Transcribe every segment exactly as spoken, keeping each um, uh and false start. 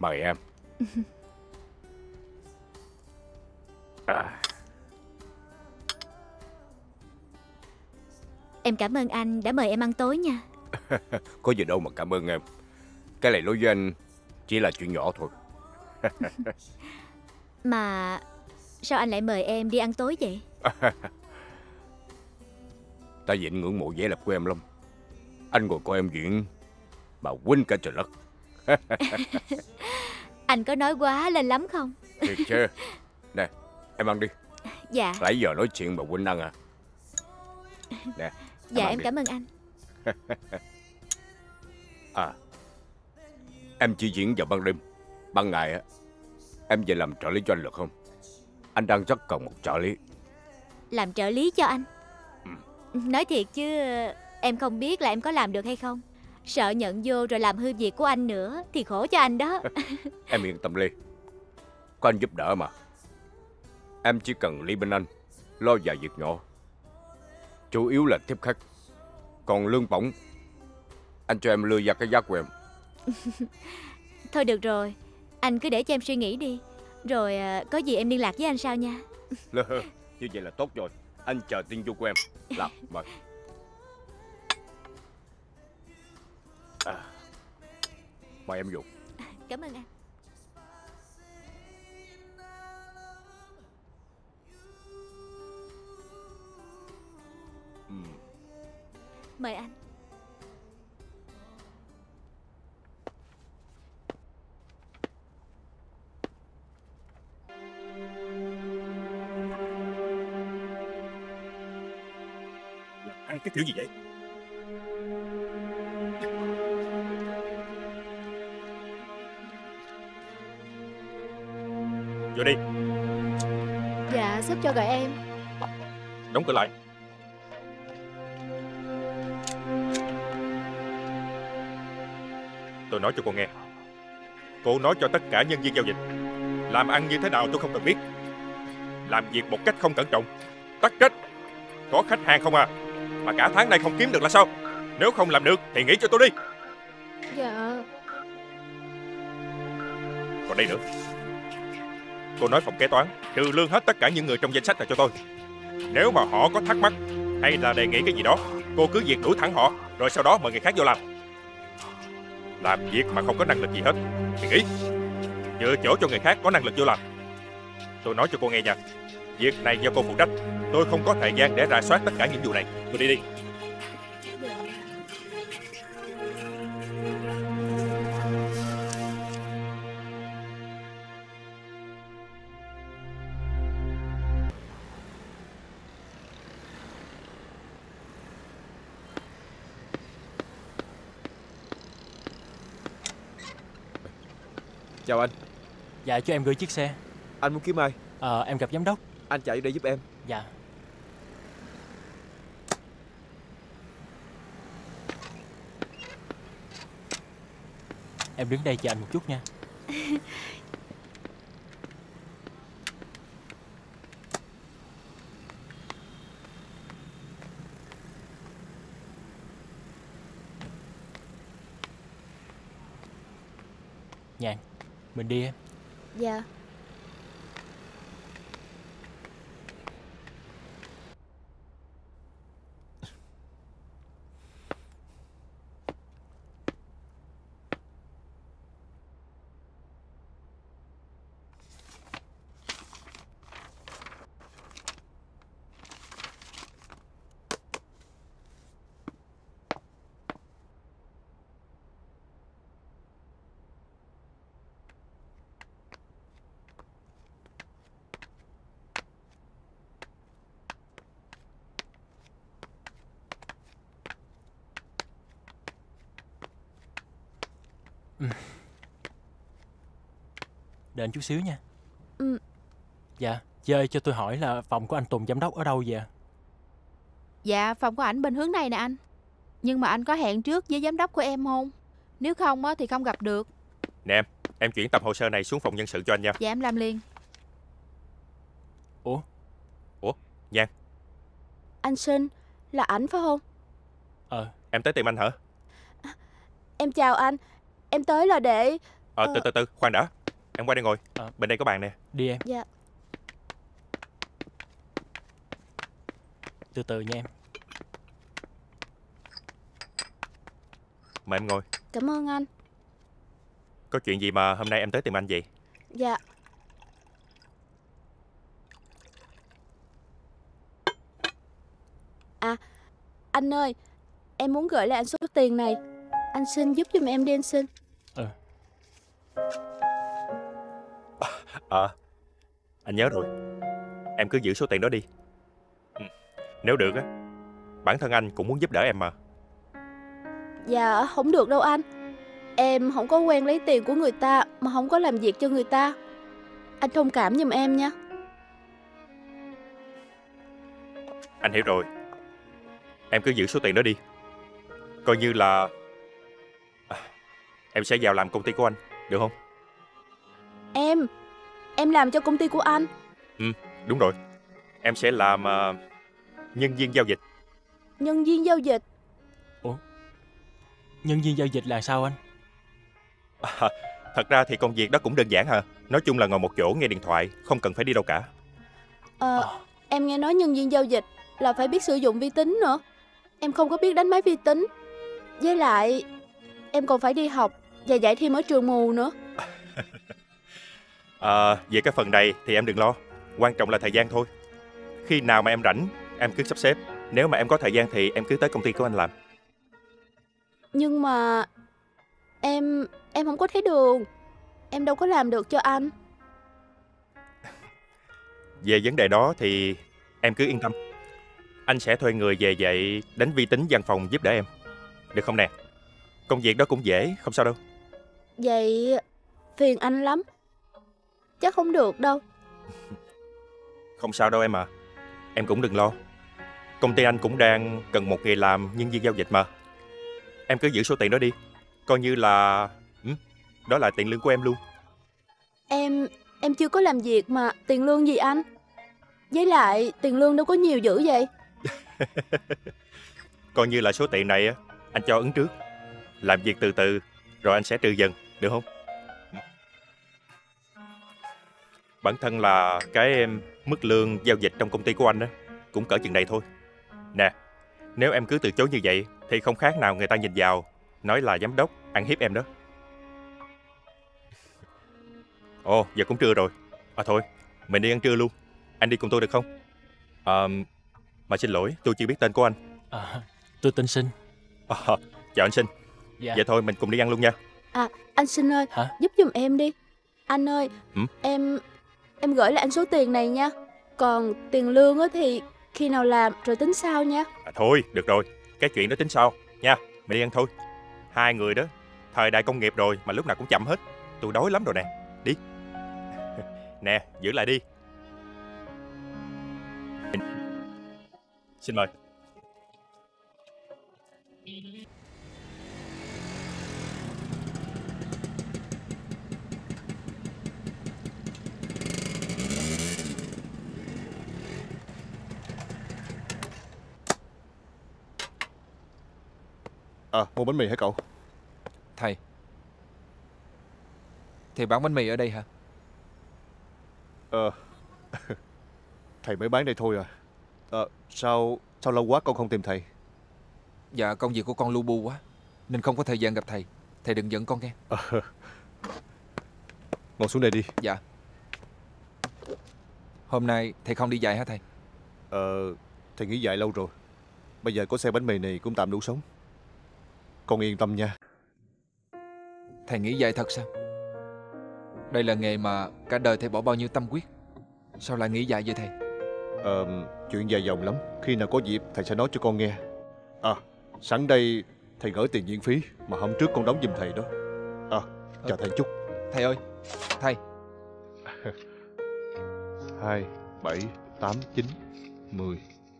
Mời em. À. Em cảm ơn anh đã mời em ăn tối nha. Có gì đâu mà cảm ơn em. Cái này đối với anh chỉ là chuyện nhỏ thôi. Mà sao anh lại mời em đi ăn tối vậy? Tại vì anh ngưỡng mộ vẻ đẹp của em lắm. Anh ngồi coi em diễn mà quên cả trời đất. Anh có nói quá lên lắm không? Thiệt chứ. Nè, em ăn đi. Dạ. Nãy giờ nói chuyện mà quên ăn à. Nè, dạ em đi. cảm ơn anh. À, em chỉ diễn vào ban đêm. Ban ngày á, em về làm trợ lý cho anh được không? Anh đang rất cần một trợ lý. Làm trợ lý cho anh? Ừ. Nói thiệt chứ em không biết là em có làm được hay không. Sợ nhận vô rồi làm hư việc của anh nữa thì khổ cho anh đó. Em yên tâm Ly, có anh giúp đỡ mà. Em chỉ cần Ly bên anh lo vài việc nhỏ, chủ yếu là tiếp khách. Còn lương bổng anh cho em lưa ra cái giá của em. Thôi được rồi, anh cứ để cho em suy nghĩ đi. Rồi có gì em liên lạc với anh sau nha. Như vậy là tốt rồi. Anh chờ tin vui của em. Làm, mời. À, mời em vô. Cảm ơn anh. Ừ. Mời anh. Ăn cái kiểu gì vậy? Vô đi. Dạ sếp cho gọi em. Đóng cửa lại. Tôi nói cho cô nghe, cô nói cho tất cả nhân viên giao dịch làm ăn như thế nào tôi không cần biết. Làm việc một cách không cẩn trọng, tắc trách. Có khách hàng không à, mà cả tháng nay không kiếm được là sao? Nếu không làm được thì nghỉ cho tôi đi. Dạ. Còn đây nữa, cô nói phòng kế toán trừ lương hết tất cả những người trong danh sách này cho tôi. Nếu mà họ có thắc mắc hay là đề nghị cái gì đó, cô cứ việc đuổi thẳng họ, rồi sau đó mời người khác vô làm. Làm việc mà không có năng lực gì hết thì nghỉ, nhờ chỗ cho người khác có năng lực vô làm. Tôi nói cho cô nghe nha, việc này do cô phụ trách. Tôi không có thời gian để rà soát tất cả những vụ này. Tôi đi đi. Chào anh. Dạ cho em gửi chiếc xe. Anh muốn kiếm ai? Ờ em gặp giám đốc. Anh chạy để giúp em. Dạ. Em đứng đây chờ anh một chút nha. Nhàn, mình đi em. Dạ. Ừ. Đợi anh chút xíu nha. Ừ. Dạ, chơi cho tôi hỏi là phòng của anh Tùng giám đốc ở đâu vậy? Dạ phòng của ảnh bên hướng này nè anh. Nhưng mà anh có hẹn trước với giám đốc của em không? Nếu không á thì không gặp được. Nè em, em chuyển tập hồ sơ này xuống phòng nhân sự cho anh nha. Dạ em làm liền. Ủa? Ủa, Nhan. Anh Sinh, là ảnh phải không? Ờ. Em tới tìm anh hả? Em chào anh. Em tới là để Ờ, từ từ từ, khoan đã. Em qua đây ngồi. Ờ. Bên đây có bàn nè. Đi em. Dạ. Từ từ nha em. Mời em ngồi. Cảm ơn anh. Có chuyện gì mà hôm nay em tới tìm anh vậy? Dạ. À, anh ơi, em muốn gửi lại anh số tiền này. Anh xin giúp giùm em đi anh xin. Ừ. Ờ, anh nhớ rồi. Em cứ giữ số tiền đó đi. Ừ. Nếu được á, bản thân anh cũng muốn giúp đỡ em mà. Dạ, không được đâu anh. Em không có quen lấy tiền của người ta mà không có làm việc cho người ta. Anh thông cảm giùm em nha. Anh hiểu rồi. Em cứ giữ số tiền đó đi. Coi như là à, em sẽ vào làm công ty của anh, được không? Em, em làm cho công ty của anh. Ừ, đúng rồi. Em sẽ làm uh, nhân viên giao dịch. Nhân viên giao dịch. Ủa? Nhân viên giao dịch là sao anh? À, thật ra thì công việc đó cũng đơn giản hả. Nói chung là ngồi một chỗ nghe điện thoại, không cần phải đi đâu cả. Ờ, Ờ. em nghe nói nhân viên giao dịch là phải biết sử dụng vi tính nữa. Em không có biết đánh máy vi tính. Với lại em còn phải đi học và dạy thêm ở trường mù nữa. À, về cái phần này thì em đừng lo. Quan trọng là thời gian thôi. Khi nào mà em rảnh, em cứ sắp xếp. Nếu mà em có thời gian thì em cứ tới công ty của anh làm. Nhưng mà Em Em không có thấy đường. Em đâu có làm được cho anh. Về vấn đề đó thì em cứ yên tâm. Anh sẽ thuê người về dạy đánh vi tính văn phòng giúp đỡ em. Được không nè? Công việc đó cũng dễ, không sao đâu. Vậy phiền anh lắm. Chắc không được đâu. Không sao đâu em à. Em cũng đừng lo. Công ty anh cũng đang cần một người làm nhân viên giao dịch mà. Em cứ giữ số tiền đó đi. Coi như là ừ, đó là tiền lương của em luôn. Em Em chưa có làm việc mà tiền lương gì anh? Với lại tiền lương đâu có nhiều dữ vậy. Coi như là số tiền này á, anh cho ứng trước. Làm việc từ từ rồi anh sẽ trừ dần, được không? Bản thân là cái em mức lương giao dịch trong công ty của anh á cũng cỡ chừng này thôi. Nè, nếu em cứ từ chối như vậy thì không khác nào người ta nhìn vào nói là giám đốc ăn hiếp em đó. Ồ, giờ cũng trưa rồi. À thôi, mình đi ăn trưa luôn. Anh đi cùng tôi được không? À, mà xin lỗi, tôi chưa biết tên của anh. À, tôi tên Sinh. À, chào anh Sinh. Dạ. Vậy thôi mình cùng đi ăn luôn nha. À, anh Sinh ơi, Hả? giúp giùm em đi. Anh ơi, ừ? em Em gửi lại anh số tiền này nha. Còn tiền lương á thì khi nào làm rồi tính sau nha. À, thôi, được rồi. Cái chuyện đó tính sau nha. Mình đi ăn thôi. Hai người đó, thời đại công nghiệp rồi mà lúc nào cũng chậm hết. Tôi đói lắm rồi nè. Đi. Nè, giữ lại đi. Xin mời. À, mua bánh mì hả cậu? Thầy, thầy bán bánh mì ở đây hả? Ờ Thầy mới bán đây thôi à. Ờ Sao Sao lâu quá con không tìm thầy? Dạ, công việc của con lu bu quá nên không có thời gian gặp thầy. Thầy đừng giận con nghe. Ờ Ngồi xuống đây đi. Dạ. Hôm nay thầy không đi dạy hả thầy? Ờ Thầy nghỉ dạy lâu rồi. Bây giờ có xe bánh mì này cũng tạm đủ sống. Con yên tâm nha. Thầy nghĩ dạy thật sao? Đây là nghề mà cả đời thầy bỏ bao nhiêu tâm huyết. Sao lại nghĩ dạy vậy thầy? Ờ Chuyện dài dòng lắm. Khi nào có dịp thầy sẽ nói cho con nghe. À, sẵn đây thầy gửi tiền viện phí mà hôm trước con đóng giùm thầy đó. À, chào thầy chút. Thầy ơi, thầy. Hai, bảy, tám, chín, mười.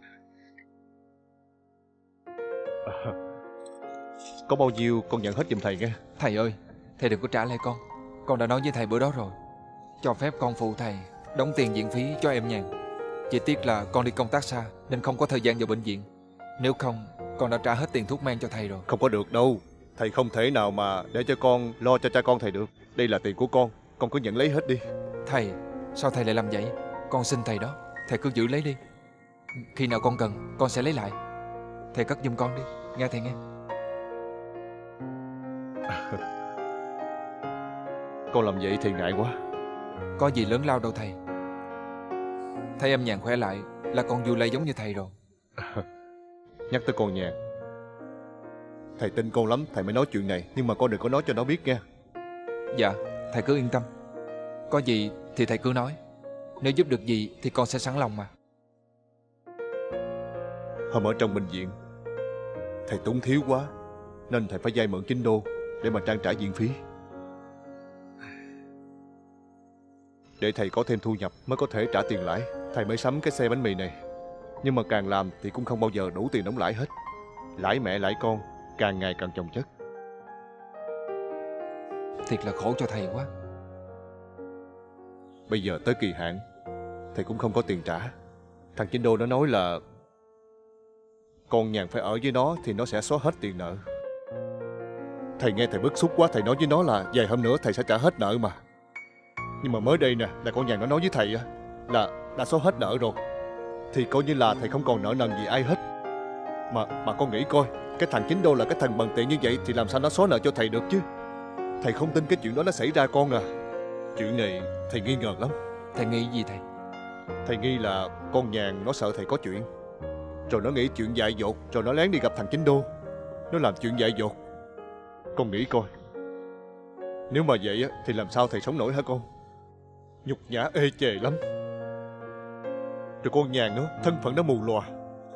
À, có bao nhiêu con nhận hết giùm thầy nghe. Thầy ơi, thầy đừng có trả lại con. Con đã nói với thầy bữa đó rồi. Cho phép con phụ thầy đóng tiền viện phí cho em nhàn. Chỉ tiếc là con đi công tác xa nên không có thời gian vào bệnh viện. Nếu không, con đã trả hết tiền thuốc men cho thầy rồi. Không có được đâu. Thầy không thể nào mà để cho con lo cho cha con thầy được. Đây là tiền của con, con cứ nhận lấy hết đi. Thầy, sao thầy lại làm vậy? Con xin thầy đó, thầy cứ giữ lấy đi. Khi nào con cần, con sẽ lấy lại. Thầy cất giùm con đi, nghe thầy nghe. Con làm vậy thì ngại quá. Có gì lớn lao đâu thầy. Thấy em Nhàn khỏe lại là con vui lây giống như thầy rồi. Nhắc tới con Nhàn, thầy tin con lắm, thầy mới nói chuyện này. Nhưng mà con đừng có nói cho nó biết nha. Dạ, thầy cứ yên tâm. Có gì thì thầy cứ nói. Nếu giúp được gì thì con sẽ sẵn lòng mà. Hôm ở trong bệnh viện, thầy túng thiếu quá, nên thầy phải vay mượn chín đô để mà trang trải viện phí. Để thầy có thêm thu nhập mới có thể trả tiền lãi, thầy mới sắm cái xe bánh mì này. Nhưng mà càng làm thì cũng không bao giờ đủ tiền đóng lãi hết. Lãi mẹ lãi con, càng ngày càng chồng chất. Thiệt là khổ cho thầy quá. Bây giờ tới kỳ hạn, thầy cũng không có tiền trả. Thằng Chính Đô nó nói là con Nhàn phải ở với nó thì nó sẽ xóa hết tiền nợ. Thầy nghe thầy bức xúc quá, thầy nói với nó là vài hôm nữa thầy sẽ trả hết nợ mà. Nhưng mà mới đây nè, là con Nhàn nó nói với thầy là đã xóa hết nợ rồi, thì coi như là thầy không còn nợ nần gì ai hết. Mà mà con nghĩ coi, cái thằng Chính Đô là cái thằng bằng tiện như vậy thì làm sao nó xóa nợ cho thầy được chứ. Thầy không tin cái chuyện đó nó xảy ra con à. Chuyện này thầy nghi ngờ lắm. Thầy nghĩ gì thầy? Thầy nghi là con Nhàn nó sợ thầy có chuyện, rồi nó nghĩ chuyện dại dột, rồi nó lén đi gặp thằng Chính Đô, nó làm chuyện dại dột. Con nghĩ coi, nếu mà vậy á thì làm sao thầy sống nổi hả con? Nhục nhã ê chề lắm. Rồi con Nhàn nó thân phận nó mù lòa,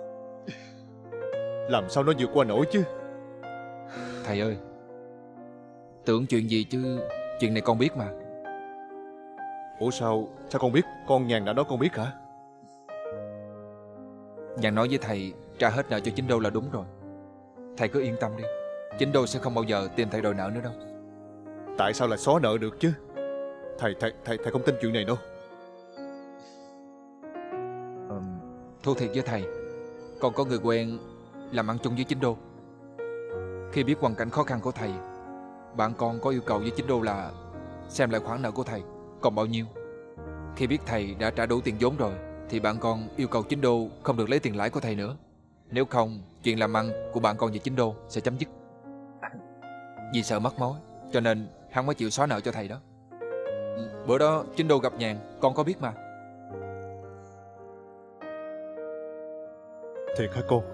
làm sao nó vượt qua nổi chứ. Thầy ơi, tưởng chuyện gì chứ chuyện này con biết mà. Ủa sao, sao con biết? Con Nhàn đã nói con biết hả? Nhàn nói với thầy trả hết nợ cho Chính Đô là đúng rồi. Thầy cứ yên tâm đi, Chính Đô sẽ không bao giờ tìm thầy đòi nợ nữa đâu. Tại sao lại xóa nợ được chứ? Thầy, thầy, thầy, thầy không tin chuyện này đâu. um, Thú thiệt với thầy, con có người quen làm ăn chung với Chính Đô. Khi biết hoàn cảnh khó khăn của thầy, bạn con có yêu cầu với Chính Đô là xem lại khoản nợ của thầy còn bao nhiêu. Khi biết thầy đã trả đủ tiền vốn rồi thì bạn con yêu cầu Chính Đô không được lấy tiền lãi của thầy nữa. Nếu không, chuyện làm ăn của bạn con và Chính Đô sẽ chấm dứt. Vì sợ mất mối cho nên hắn mới chịu xóa nợ cho thầy đó. Bữa đó Chính Đô gặp Nhàn, con có biết mà. Thiệt hả con?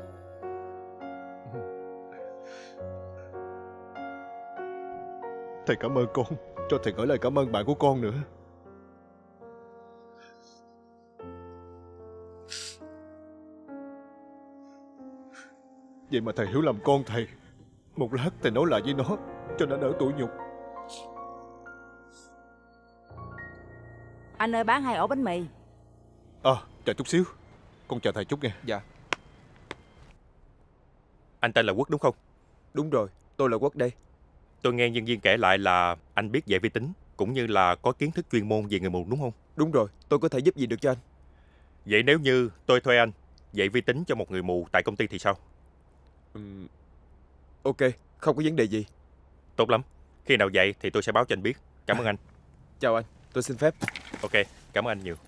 Thầy cảm ơn con, cho thầy gửi lời cảm ơn bạn của con nữa. Vậy mà thầy hiểu lầm con thầy. Một lát thầy nói lại với nó cho nó đỡ tủi nhục. Anh ơi, bán hai ổ bánh mì. À, chờ chút xíu, con chờ thầy chút nghe. Dạ. Anh tên là Quốc đúng không? Đúng rồi, tôi là Quốc đây. Tôi nghe nhân viên kể lại là anh biết dạy vi tính, cũng như là có kiến thức chuyên môn về người mù đúng không? Đúng rồi, tôi có thể giúp gì được cho anh. Vậy nếu như tôi thuê anh dạy vi tính cho một người mù tại công ty thì sao? Uhm, ok, không có vấn đề gì. Tốt lắm, khi nào dạy thì tôi sẽ báo cho anh biết. Cảm ơn anh. Chào anh, tôi xin phép. Ok, cảm ơn anh nhiều.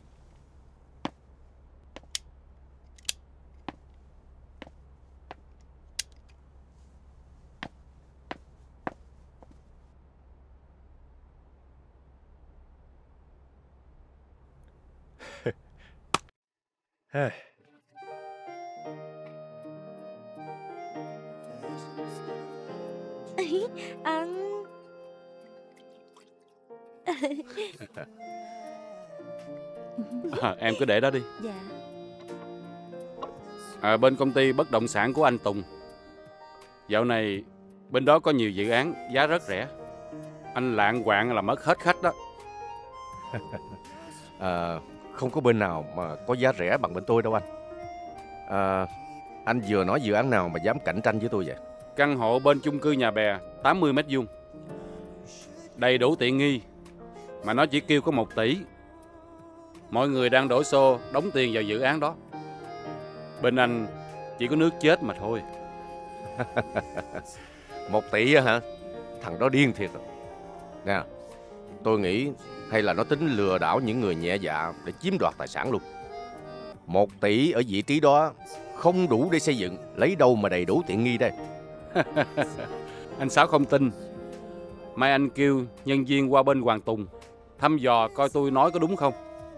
Anh À, em cứ để đó đi. dạ. À, bên công ty bất động sản của anh Tùng, dạo này bên đó có nhiều dự án giá rất rẻ. Anh lạng quạng là mất hết khách đó. À, không có bên nào mà có giá rẻ bằng bên tôi đâu anh. À, anh vừa nói dự án nào mà dám cạnh tranh với tôi vậy? Căn hộ bên chung cư Nhà Bè tám mươi mét vuông, đầy đủ tiện nghi, mà nó chỉ kêu có một tỷ. Mọi người đang đổ xô đóng tiền vào dự án đó. Bên anh chỉ có nước chết mà thôi. Một tỷ á hả? Thằng đó điên thiệt rồi. Nè, tôi nghĩ hay là nó tính lừa đảo những người nhẹ dạ để chiếm đoạt tài sản luôn. Một tỷ ở vị trí đó không đủ để xây dựng, lấy đâu mà đầy đủ tiện nghi đây. Anh Sáu không tin. Mai anh kêu nhân viên qua bên Hoàng Tùng thăm dò coi tôi nói có đúng không.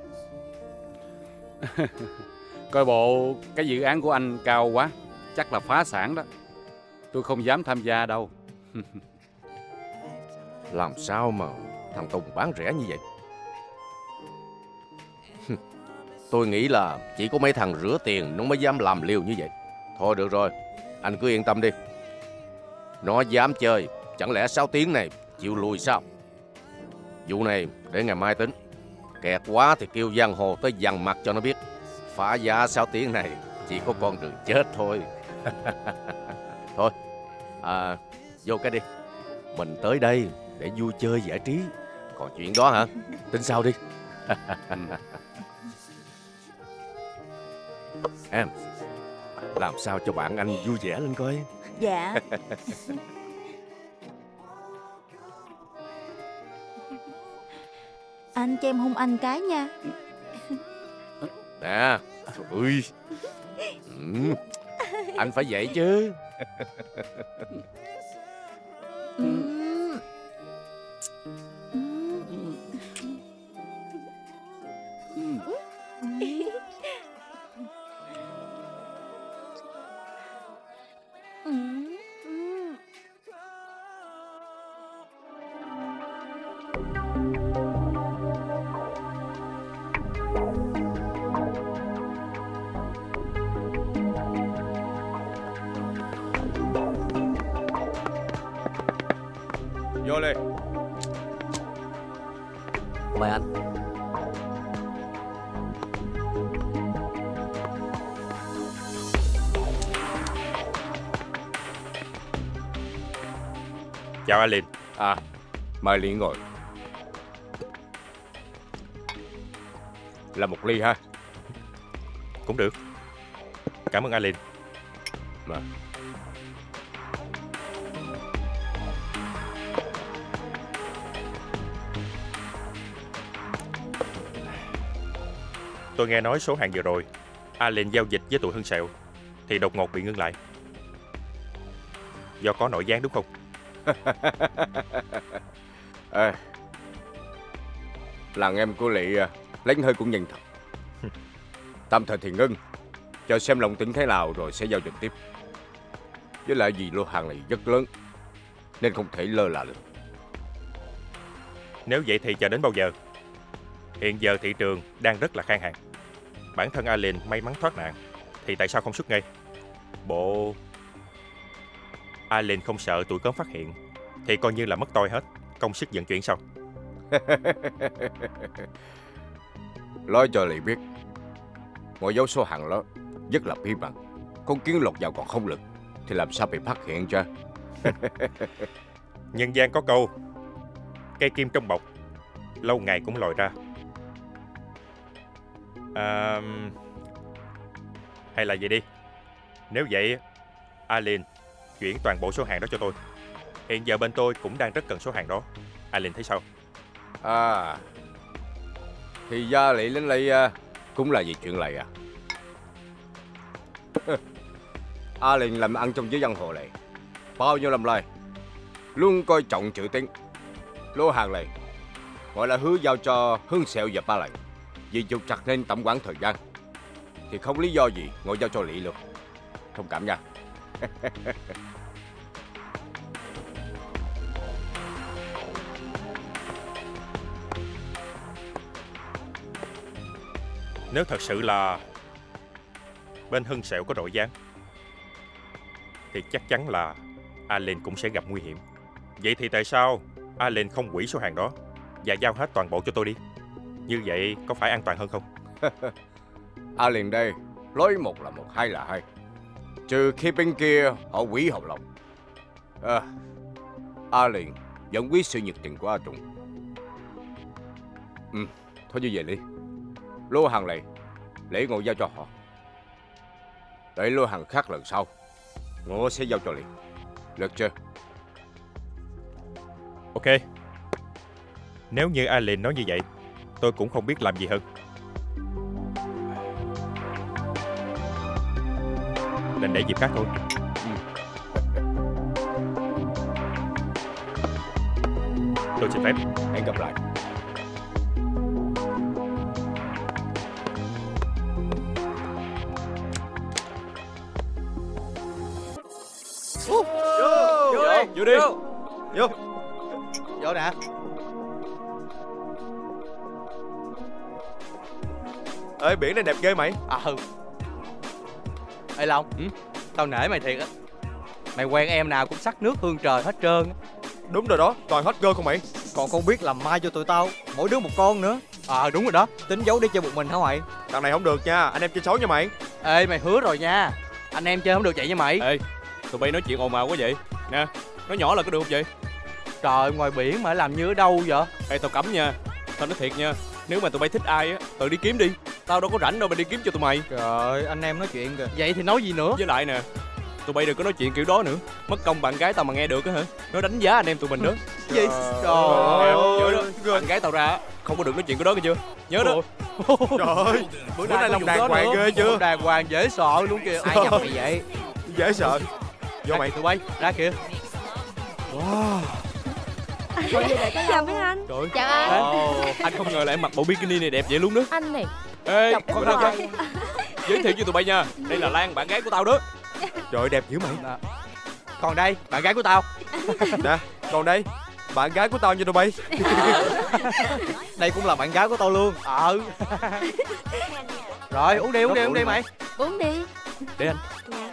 Coi bộ cái dự án của anh cao quá, chắc là phá sản đó. Tôi không dám tham gia đâu. Làm sao mà thằng Tùng bán rẻ như vậy? Tôi nghĩ là chỉ có mấy thằng rửa tiền nó mới dám làm liều như vậy. Thôi được rồi, anh cứ yên tâm đi. Nó dám chơi, chẳng lẽ sáu tiếng này chịu lùi sao? Vụ này để ngày mai tính. Kẹt quá thì kêu giang hồ tới dằn mặt cho nó biết. Phá giá sáu tiếng này chỉ có con đường chết thôi. Thôi, à, vô cái đi. Mình tới đây để vui chơi giải trí. Còn chuyện đó hả? Tính sau đi. Em, làm sao cho bạn anh vui vẻ lên coi. Dạ. Anh cho em hôn anh cái nha. Nè, trời ơi. Ừ, anh phải vậy chứ. Vô đi. Mời anh. Chào Alin. À, mời Liên ngồi. Là một ly ha. Cũng được. Cảm ơn Alin. Mà. Tôi nghe nói số hàng vừa rồi Alin giao dịch với tụi Hưng Sẹo thì đột ngột bị ngưng lại. Do có nội gián đúng không? À, làng em của Lị lấy hơi cũng nhanh thật. Tạm thời thì ngưng, cho xem lòng tính thế nào rồi sẽ giao dịch tiếp. Với lại vì lô hàng này rất lớn nên không thể lơ là được. Nếu vậy thì chờ đến bao giờ? Hiện giờ thị trường đang rất là khan hàng. Bản thân Alin may mắn thoát nạn thì tại sao không xuất ngay? Bộ Alin không sợ tụi cớm phát hiện thì coi như là mất tôi hết công sức vận chuyển sau. Nói cho Lị biết, mọi dấu số hàng đó rất là bí mật. Con kiến lọt vào còn không lực thì làm sao bị phát hiện ra. Nhân gian có câu cây kim trong bọc lâu ngày cũng lòi ra. À, hay là vậy đi. Nếu vậy, Alin chuyển toàn bộ số hàng đó cho tôi. Hiện giờ bên tôi cũng đang rất cần số hàng đó. Alin thấy sao? À, thì ra Lị đến đây cũng là vì chuyện này à? Alin làm ăn trong giới giang hồ này bao nhiêu năm nay luôn coi trọng chữ tín. Lô hàng này gọi là hứa giao cho Hưng Sẹo và Ba Lần. Vì trục trặc nên tạm quản thời gian thì không lý do gì ngồi giao cho Lị luôn. Thông cảm nha. Nếu thật sự là bên Hưng Sẹo có nội gián thì chắc chắn là Alin cũng sẽ gặp nguy hiểm. Vậy thì tại sao Alin không hủy số hàng đó và giao hết toàn bộ cho tôi đi? Như vậy có phải an toàn hơn không? Alin đây nói một là một, hai là hai. Trừ khi bên kia họ hủy hợp đồng. À, Alin vẫn quý sự nhiệt tình của A Trùng. Ừ, thôi như vậy đi. Lô hàng này để ngồi giao cho họ. Để lô hàng khác lần sau Ngộ sẽ giao cho liền. Được chưa? Ok. Nếu như Alien nói như vậy, tôi cũng không biết làm gì hơn. Đành để dịp khác thôi. Tôi xin phép. Hẹn gặp lại. Vô, vô, vô đi. Vô. Vô nè. Ê, biển này đẹp ghê mày. À ừ. Ê Long, ừ? Tao nể mày thiệt á. Mày quen em nào cũng sắc nước hương trời hết trơn á. Đúng rồi đó, toàn hot girl không mày. Còn không biết làm mai cho tụi tao, mỗi đứa một con nữa. Ờ à, đúng rồi đó. Tính giấu đi chơi một mình hả mày? Thằng này không được nha, anh em chơi xấu nha mày. Ê mày hứa rồi nha. Anh em chơi không được vậy nha mày. Ê, tụi bay nói chuyện ồn ào quá vậy. Nè, nói nhỏ là có được không vậy? Trời, ngoài biển mà làm như ở đâu vậy? Ê, tao cấm nha. Tao nói thiệt nha, nếu mà tụi bay thích ai á, tự đi kiếm đi. Tao đâu có rảnh đâu mà đi kiếm cho tụi mày. Trời ơi, anh em nói chuyện kìa. Vậy thì nói gì nữa? Với lại nè, tụi bay đừng có nói chuyện kiểu đó nữa. Mất công bạn gái tao mà nghe được á hả? Nó đánh giá anh em tụi mình đó. Gì? Trời ơi, nhớ đó, bạn gái tao ra không có được nói chuyện cái đó nghe chưa? Nhớ đó. Trời ơi, bữa nay lòng đàng hoàng ghê chưa? Lòng đàng hoàng dễ sợ luôn kìa. Ai nhập mày vậy? Dễ sợ. Vô mày. Tụi bay, ra kìa. Wow. Chào mấy anh. Trời. Chào anh. Oh, anh không ngờ là em mặc bộ bikini này đẹp vậy luôn đó. Anh này. Ê, khoan khoan. Giới thiệu cho tụi bay nha. Đây là Lan, bạn gái của tao đó. Trời ơi, đẹp dữ mày. Còn đây, bạn gái của tao. Nè, còn đây, bạn gái của tao nha tụi bay. Đây cũng là bạn gái của tao luôn. Ờ. Rồi, uống đi, uống đi, uống đi mày. Uống đi. Để anh.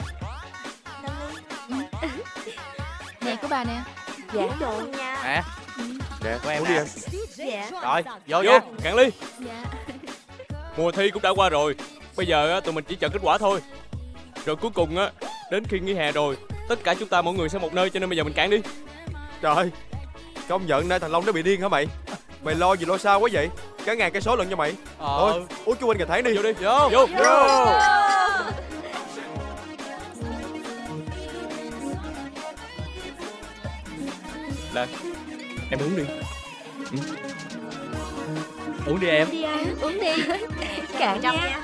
Nè của bà nè. Dạ. Nè. Nè, của em uống đi nè. anh. Dạ. Rồi, vô, Vô, nha. cạn ly. Dạ. Mùa thi cũng đã qua rồi. Bây giờ á, tụi mình chỉ chờ kết quả thôi. Rồi cuối cùng á, đến khi nghỉ hè rồi, tất cả chúng ta mỗi người sẽ một nơi, cho nên bây giờ mình cạn đi. Trời, công nhận nay thằng Long nó bị điên hả mày? Mày lo gì lo sao quá vậy? Cả ngàn cây số lận cho mày. Ờ. Thôi, uống chú anh gà tháng đi. Vô đi. Vô. Vô. Vô. Là em uống đi. Ừ. Uống đi em. Đi anh, uống đi. Cạn nha.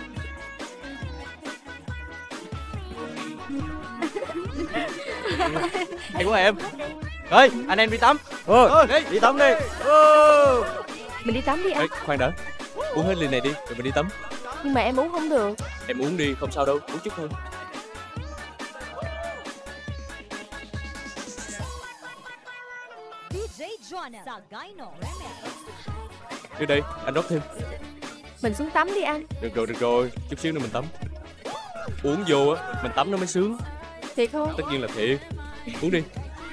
Hay quá em. Ơi, anh em đi tắm. Ờ, đi. đi tắm đi. Ừ. Mình đi tắm đi anh. Ê, khoan đã. Uống hết ly này đi, rồi mình đi tắm. Nhưng mà em uống không được. Em uống đi, không sao đâu, uống chút thôi. Đưa đây, anh rót thêm. Mình xuống tắm đi anh. Được rồi, được rồi, chút xíu nữa mình tắm. Uống vô á, mình tắm nó mới sướng. Thiệt không? Tất nhiên là thiệt. Uống đi.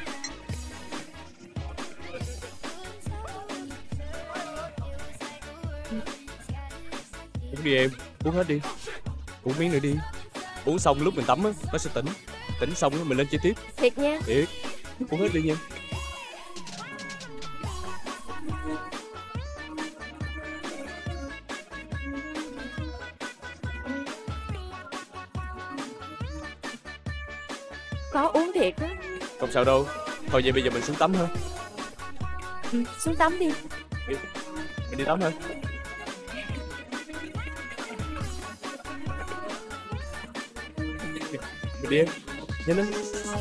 Uống đi em, uống hết đi. Uống miếng nữa đi. Uống xong lúc mình tắm á, nó sẽ tỉnh. Tỉnh xong á, mình lên chơi tiếp. Thiệt nha. Thiệt. Uống hết đi nha. Có uống thiệt đó. Không sao đâu. Thôi vậy bây giờ mình xuống tắm thôi. Ừ, xuống tắm đi. Đi. Mình đi tắm thôi. Mình đi em. Nhanh lên.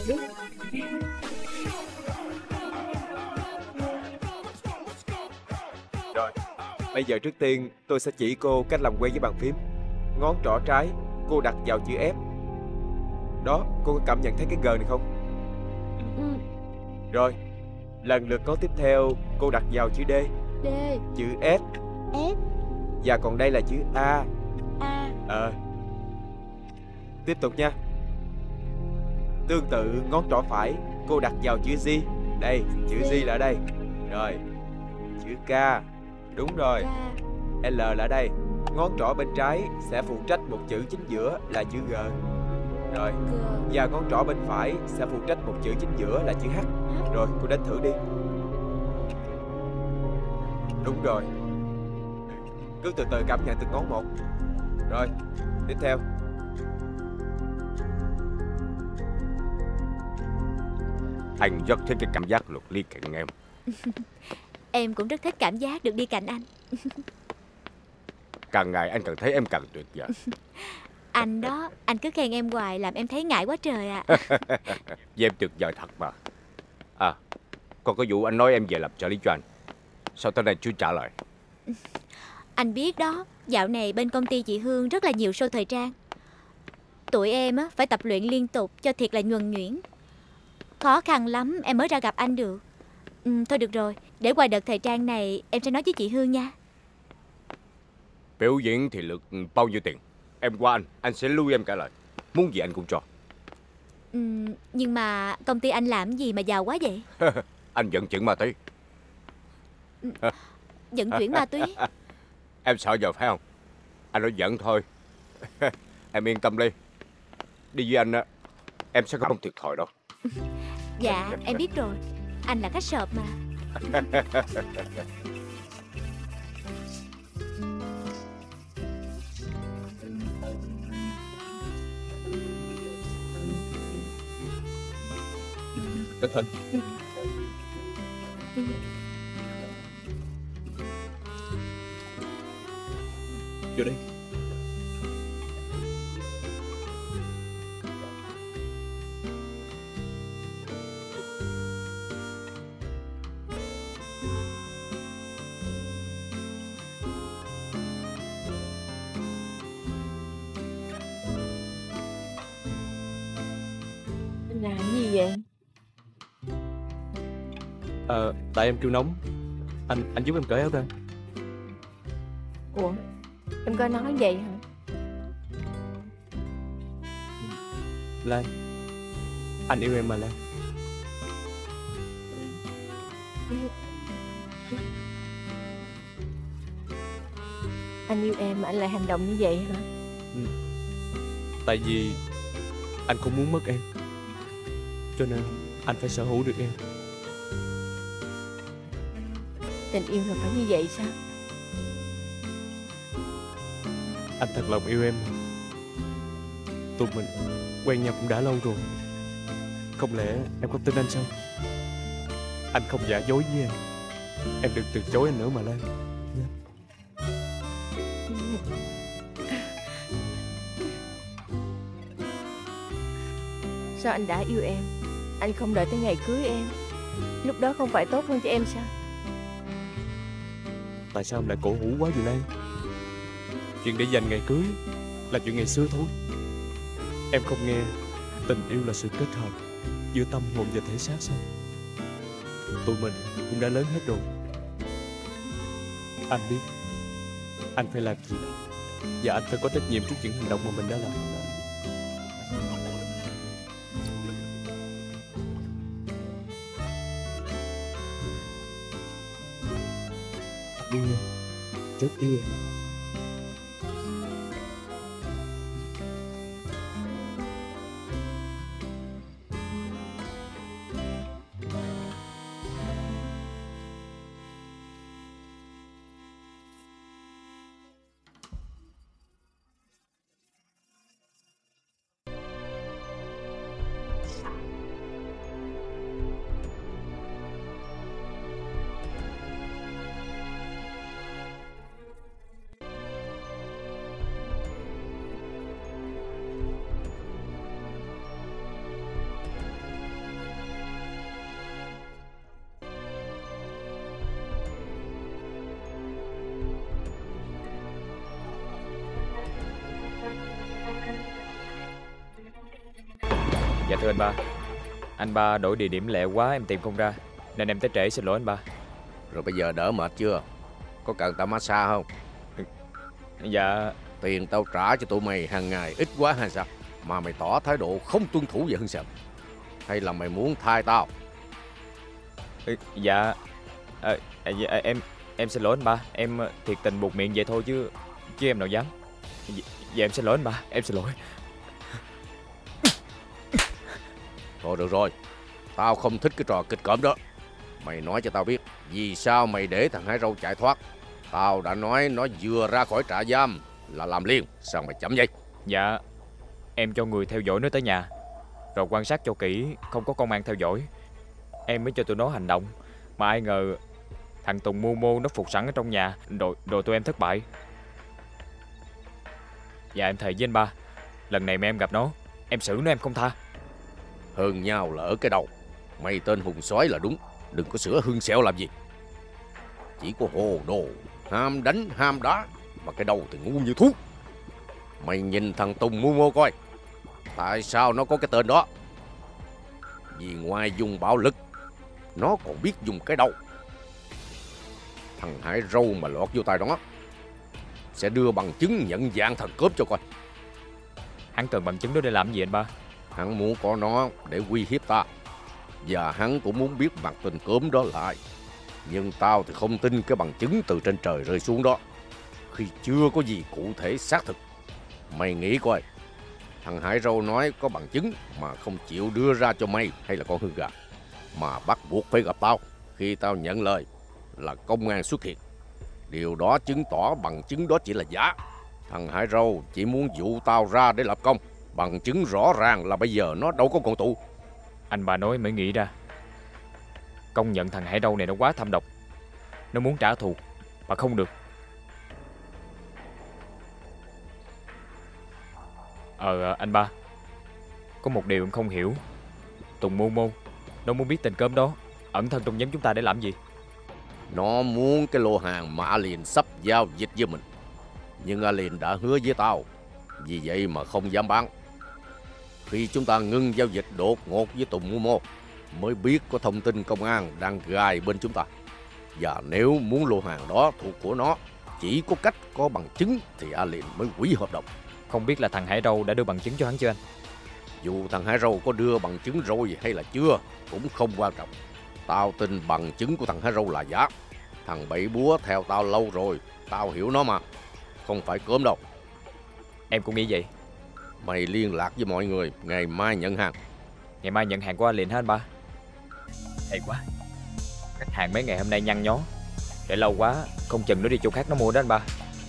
Rồi, bây giờ trước tiên tôi sẽ chỉ cô cách làm quen với bàn phím. Ngón trỏ trái cô đặt vào chữ F. Đó, cô có cảm nhận thấy cái G này không? Ừ. Rồi, lần lượt ngón tiếp theo cô đặt vào chữ D, D, chữ S, S, và còn đây là chữ A. A. Ờ. Tiếp tục nha. Tương tự ngón trỏ phải cô đặt vào chữ G. Đây, chữ G là ở đây. Rồi, chữ K. Đúng rồi. L là ở đây. Ngón trỏ bên trái sẽ phụ trách một chữ chính giữa là chữ G. Rồi. Và ngón trỏ bên phải sẽ phụ trách một chữ chính giữa là chữ H. Rồi, cô đánh thử đi. Đúng rồi. Cứ từ từ cảm nhận từng ngón một. Rồi, tiếp theo. Anh rất thích cái cảm giác lục ly cạnh em. Em cũng rất thích cảm giác được đi cạnh anh. Càng ngày anh càng thấy em càng tuyệt vời. Anh đó, anh cứ khen em hoài làm em thấy ngại quá trời ạ. Vì em tuyệt vời thật mà. À, còn có vụ anh nói em về làm trợ lý cho anh, sao tới nay chưa trả lời? Anh biết đó, dạo này bên công ty chị Hương rất là nhiều show thời trang. Tụi em á phải tập luyện liên tục cho thiệt là nhuần nhuyễn. Khó khăn lắm em mới ra gặp anh được. ừ, Thôi được rồi, để qua đợt thời trang này em sẽ nói với chị Hương nha. Biểu diễn thì được bao nhiêu tiền? Em qua anh, anh sẽ lưu em cả lời. Muốn gì anh cũng cho. ừ, Nhưng mà công ty anh làm gì mà giàu quá vậy? Anh vận chuyển ma túy. Vận chuyển ma túy? Em sợ giờ phải không? Anh nói giỡn thôi. Em yên tâm đi. Đi với anh á, em sẽ không thiệt thòi đâu. Dạ em biết rồi. Anh là khách sộp mà. Cẩn thận. Vô đây. Anh làm gì vậy? Ờ, tại em kêu nóng. Anh anh giúp em cởi áo ra. Ủa, em có nói vậy hả? Lan, anh yêu em mà Lan. Anh yêu em mà anh lại hành động như vậy hả? Ừ. Tại vì anh không muốn mất em, cho nên anh phải sở hữu được em. Tình yêu là phải như vậy sao? Anh thật lòng yêu em. Tụi mình quen nhau cũng đã lâu rồi. Không lẽ em không tin anh sao? Anh không giả dối với em. Em đừng từ chối anh nữa mà Lan. Sao anh đã yêu em, anh không đợi tới ngày cưới em? Lúc đó không phải tốt hơn cho em sao? Tại sao em lại cổ hủ quá vậy Lan? Chuyện để dành ngày cưới là chuyện ngày xưa thôi. Em không nghe tình yêu là sự kết hợp giữa tâm hồn và thể xác sao? Tụi mình cũng đã lớn hết rồi. Anh biết anh phải làm gì, và anh phải có trách nhiệm trước những hành động mà mình đã làm. Yêu em, rất yêu em. Dạ thưa anh ba, anh ba đổi địa điểm lẹ quá em tìm không ra, nên em tới trễ, xin lỗi anh ba. Rồi bây giờ đỡ mệt chưa? Có cần tao massage không? Dạ. Tiền tao trả cho tụi mày hàng ngày ít quá hay sao? Mà mày tỏ thái độ không tuân thủ về hưng sự. Hay là mày muốn thay tao? Dạ à, à, dạ, em em xin lỗi anh ba, em thiệt tình buột miệng vậy thôi chứ chứ em nào dám. Dạ, dạ em xin lỗi anh ba, em xin lỗi. Thôi được rồi, tao không thích cái trò kịch cỡm đó. Mày nói cho tao biết vì sao mày để thằng Hải Râu chạy thoát. Tao đã nói nó vừa ra khỏi trại giam là làm liền, sao mày chậm vậy? Dạ em cho người theo dõi nó tới nhà, rồi quan sát cho kỹ không có công an theo dõi, em mới cho tụi nó hành động. Mà ai ngờ Thằng Tùng mưu mô nó phục sẵn ở trong nhà, rồi, rồi tụi em thất bại. Dạ em thề với anh ba, lần này mà em gặp nó, em xử nó em không tha. Hơn nhau là ở cái đầu. Mày tên hùng soái là đúng, đừng có sửa hương xẹo làm gì. Chỉ có hồ đồ, ham đánh ham đá, mà cái đầu thì ngu như thú. Mày nhìn thằng Tùng mưu mô coi, tại sao nó có cái tên đó? Vì ngoài dùng bạo lực, nó còn biết dùng cái đầu. Thằng Hải Râu mà lọt vô tay đó sẽ đưa bằng chứng nhận dạng thần cướp cho coi. Hắn cần bằng chứng đó để làm gì anh ba? Hắn muốn có nó để uy hiếp ta, và hắn cũng muốn biết mặt tên cướp đó là ai. Nhưng tao thì không tin cái bằng chứng từ trên trời rơi xuống đó khi chưa có gì cụ thể xác thực. Mày nghĩ coi, thằng Hải Râu nói có bằng chứng mà không chịu đưa ra cho mày hay là con hư gà, mà bắt buộc phải gặp tao khi tao nhận lời là công an xuất hiện. Điều đó chứng tỏ bằng chứng đó chỉ là giả. Thằng Hải Râu chỉ muốn dụ tao ra để lập công. Bằng chứng rõ ràng là bây giờ nó đâu có còn tù. Anh bà nói mới nghĩ ra. Công nhận thằng Hải Râu này nó quá thâm độc. Nó muốn trả thù mà không được. Ờ anh ba, có một điều em không hiểu. Tùng mưu mô nó muốn biết tên cớm đó ẩn thân trong nhóm chúng ta để làm gì? Nó muốn cái lô hàng mà Alien sắp giao dịch với mình. Nhưng Alien đã hứa với tao, vì vậy mà không dám bán. Khi chúng ta ngưng giao dịch đột ngột với Tùng mưu mô, mới biết có thông tin công an đang gài bên chúng ta. Và nếu muốn lô hàng đó thuộc của nó, chỉ có cách có bằng chứng thì Alien mới hủy hợp đồng. Không biết là thằng Hải Râu đã đưa bằng chứng cho hắn chưa anh? Dù thằng Hải Râu có đưa bằng chứng rồi hay là chưa cũng không quan trọng. Tao tin bằng chứng của thằng Hải Râu là giả. Thằng Bảy Búa theo tao lâu rồi, tao hiểu nó mà. Không phải cớm đâu. Em cũng nghĩ vậy. Mày liên lạc với mọi người, ngày mai nhận hàng. Ngày mai nhận hàng của Alien hả anh ba? Hay quá. Khách hàng mấy ngày hôm nay nhăn nhó, để lâu quá không chừng nó đi chỗ khác nó mua đó anh ba.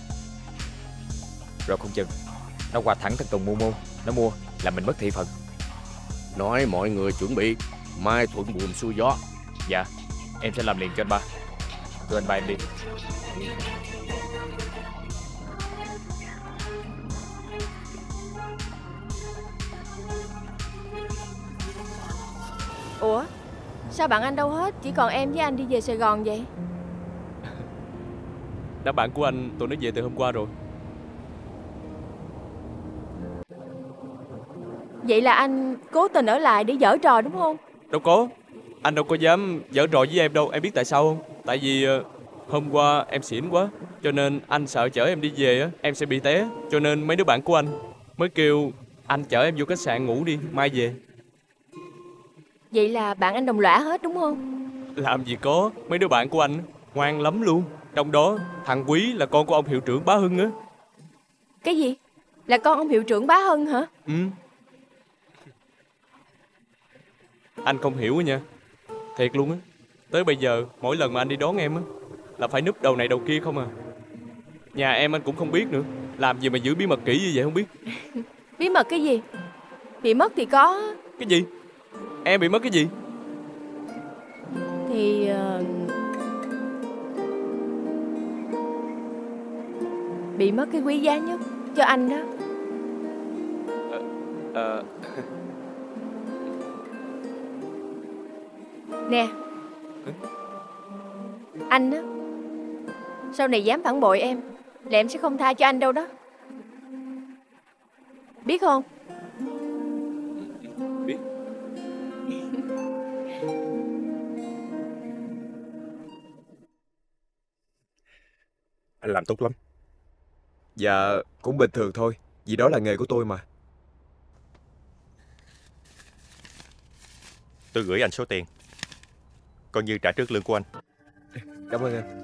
Rồi không chừng nó qua thẳng thằng Tùng mưu mô, nó mua là mình mất thị phần. Nói mọi người chuẩn bị, mai thuận buồm xuôi gió. Dạ, em sẽ làm liền cho anh ba. Thưa anh ba em đi. Ủa, sao bạn anh đâu hết? Chỉ còn em với anh đi về Sài Gòn vậy? Đám bạn của anh tụi nó về từ hôm qua rồi. Vậy là anh cố tình ở lại để giở trò đúng không? Đâu có, anh đâu có dám giở trò với em đâu. Em biết tại sao không? Tại vì uh, hôm qua em xỉn quá, cho nên anh sợ chở em đi về á em sẽ bị té. Cho nên mấy đứa bạn của anh mới kêu anh chở em vô khách sạn ngủ đi, mai về. Vậy là bạn anh đồng lõa hết đúng không? Làm gì có, mấy đứa bạn của anh ngoan lắm luôn. Trong đó thằng Quý là con của ông hiệu trưởng Bá Hưng á. Cái gì? Là con ông hiệu trưởng Bá Hưng hả? Ừ. Anh không hiểu nha. Thiệt luôn á. Tới bây giờ mỗi lần mà anh đi đón em á là phải núp đầu này đầu kia không à. Nhà em anh cũng không biết nữa. Làm gì mà giữ bí mật kỹ như vậy không biết. Bí mật cái gì? Bị mất thì có. Cái gì? Em bị mất cái gì? Thì uh... bị mất cái quý giá nhất cho anh đó. Ờ uh, uh... Nè. Anh á, sau này dám phản bội em là em sẽ không tha cho anh đâu đó. Biết không? Biết. Anh làm tốt lắm. Dạ, cũng bình thường thôi, vì đó là nghề của tôi mà. Tôi gửi anh số tiền, coi như trả trước lương của anh. Cảm ơn anh.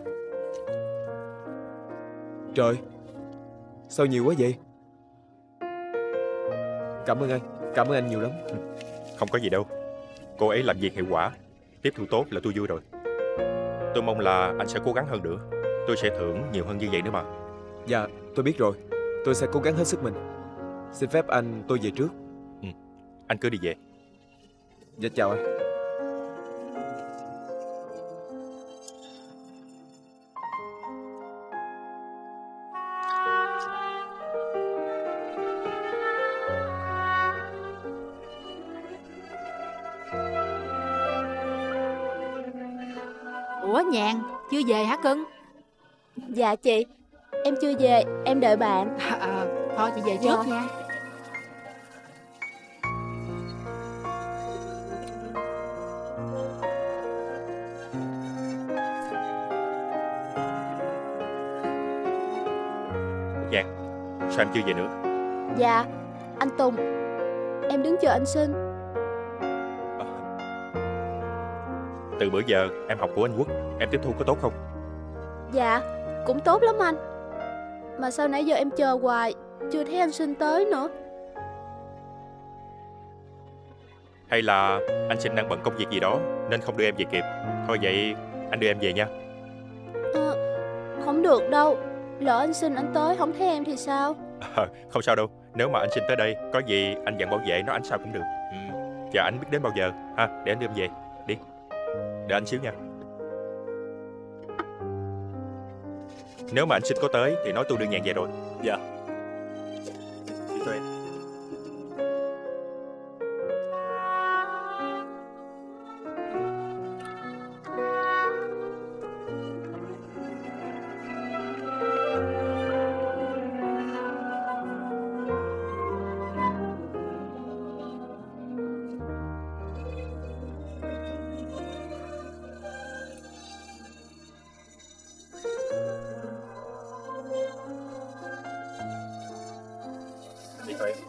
Trời, sao nhiều quá vậy? Cảm ơn anh, cảm ơn anh nhiều lắm. Không có gì đâu. Cô ấy làm việc hiệu quả, tiếp thu tốt là tôi vui rồi. Tôi mong là anh sẽ cố gắng hơn nữa. Tôi sẽ thưởng nhiều hơn như vậy nữa mà. Dạ, tôi biết rồi. Tôi sẽ cố gắng hết sức mình. Xin phép anh tôi về trước. Ừ, anh cứ đi về. Dạ chào anh. Ủa Nhàn, chưa về hả cưng? Dạ chị, em chưa về, em đợi bạn. À, à, thôi chị về trước Dạ. nha. Nhàn, sao em chưa về nữa? Dạ, anh Tùng, em đứng chờ anh Sinh. Từ bữa giờ em học của anh Quốc, em tiếp thu có tốt không? Dạ, cũng tốt lắm anh. Mà sao nãy giờ em chờ hoài, chưa thấy anh Sinh tới nữa. Hay là anh Sinh đang bận công việc gì đó nên không đưa em về kịp? Thôi vậy anh đưa em về nha. Ờ, không được đâu, lỡ anh Sinh anh tới không thấy em thì sao? À, không sao đâu, nếu mà anh Sinh tới đây có gì anh dặn bảo vệ nó anh sao cũng được. Ừ. Và anh biết đến bao giờ ha, để anh đưa em về. Đi, đợi anh xíu nha. Nếu mà anh Sinh có tới thì nói tôi đưa Nhàn về rồi. Dạ. Đi thôi em. Đi thôi em.